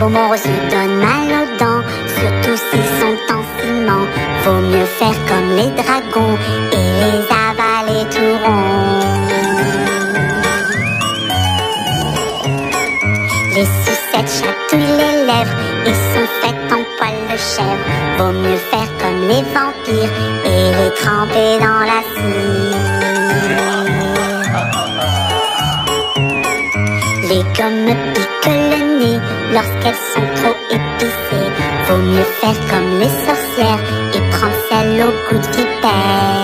bonbons reçus donnent mal aux dents, surtout s'ils sont en ciment. Vaut mieux faire comme les dragons et les avaler tout ronds. Les sucettes chatouillent les lèvres et sont faites en poils de chèvre. Vaut mieux faire comme les vampires et les tremper dans la cire. Les gommes piquent le nez lorsqu'elles sont trop épicées. Vaut mieux faire comme les sorcières et prendre celle au goût de vipère.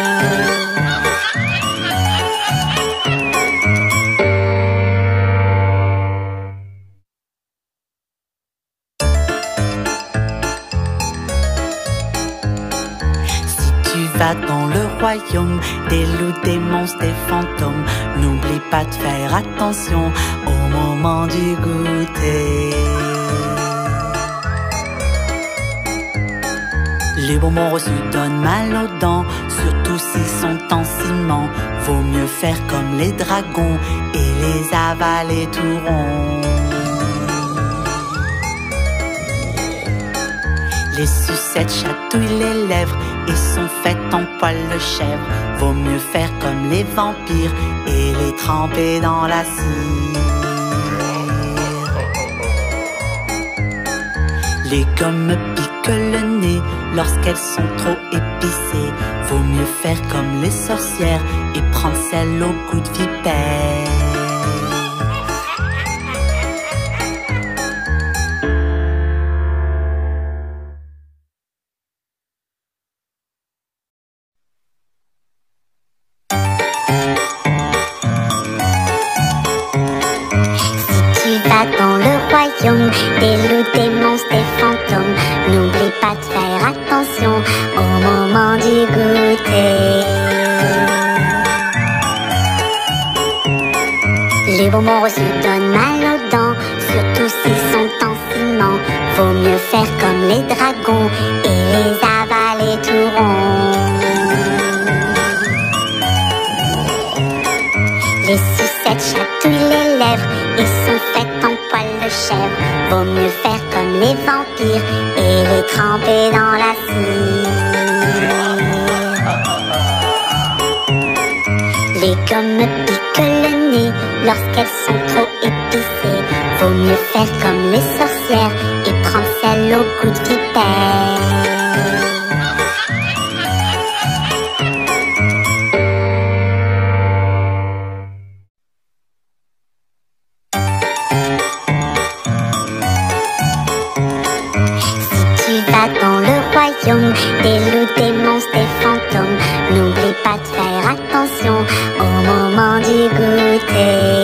Va dans le royaume des loups, des monstres, des fantômes. N'oublie pas de faire attention au moment du goûter. Les bonbons reçus donnent mal aux dents, surtout s'ils sont en ciment. Vaut mieux faire comme les dragons et les avaler tout ronds. Les sucettes chatouillent les lèvres et sont faites en poils de chèvre. Vaut mieux faire comme les vampires et les tremper dans la cire. Les gommes piquent le nez lorsqu'elles sont trop épicées. Vaut mieux faire comme les sorcières et prendre celle au goût de vipère. Dans le royaume des loups, des monstres, des fantômes, n'oublie pas de faire attention au moment du goûter. Les bonbons reçus donnent mal aux dents, surtout s'ils sont en ciment. Vaut mieux faire comme les dragons et les avaler tout ronds. Les sucettes chatouillent les lèvres et sont faites en poils de chèvre. Vaut mieux faire comme les vampires et les tremper dans la cire. Les gommes piquent le nez lorsqu'elles sont trop épicées. Vaut mieux faire comme les sorcières et prendre celle au goût de vipère. Dans le royaume des loups, des monstres, des fantômes, n'oublie pas de faire attention au moment du goûter.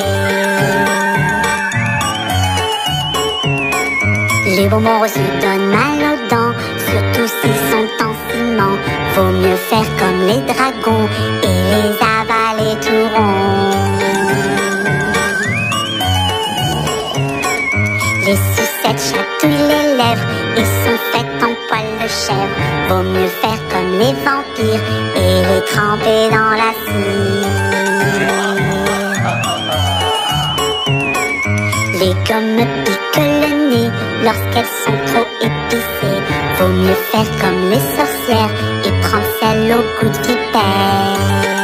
Les bonbons reçus donnent mal aux dents, surtout s'ils sont en ciment. Vaut mieux faire comme les dragons et les avaler tout ronds. Les sucettes chatouillent les lèvres et sont faites en poils de chèvre. Vaut mieux faire comme les vampires et les tremper dans la cire. Les gommes piquent le nez lorsqu'elles sont trop épicées. Vaut mieux faire comme les sorcières et prendre celle au goût de vipère.